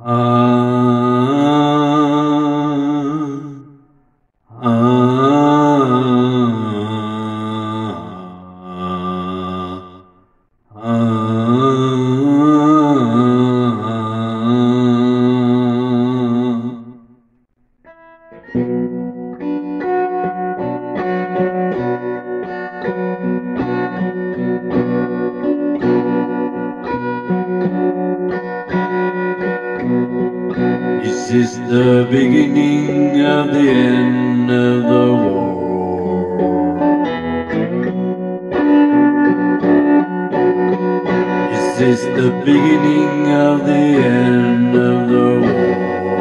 This is the beginning of the end of the war. This is the beginning of the end of the war.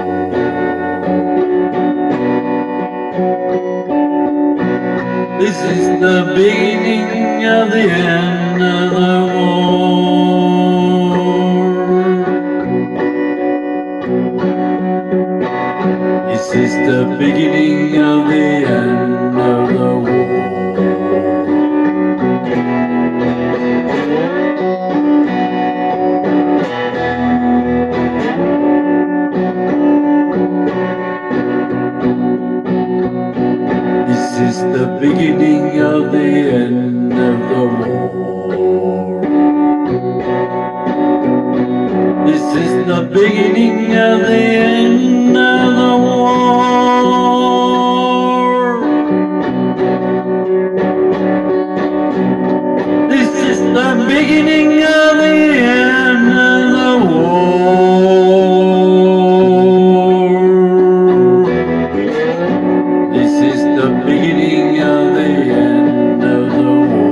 This is the beginning of the end of the war. This is the beginning of the end of the war. This is the beginning of the end of the war. This is the beginning of the end of the war. This is the beginning of the end of the war. This is the beginning of the end of the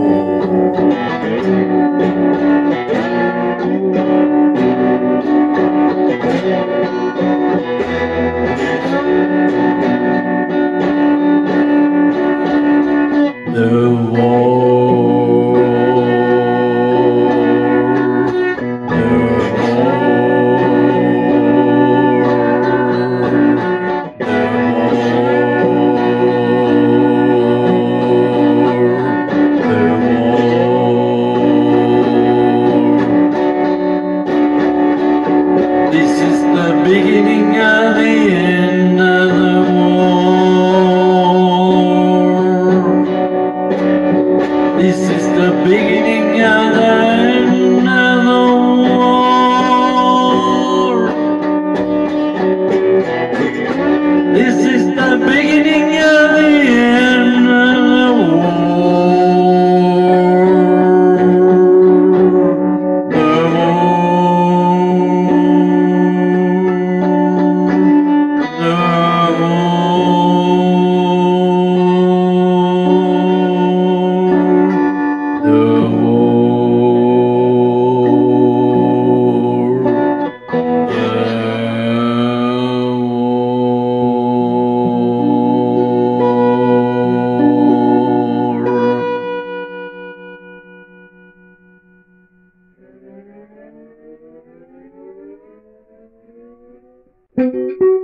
war. The war. This is the beginning of the end of the war. This is the beginning of the end of the war. This is the beginning of the end of the war.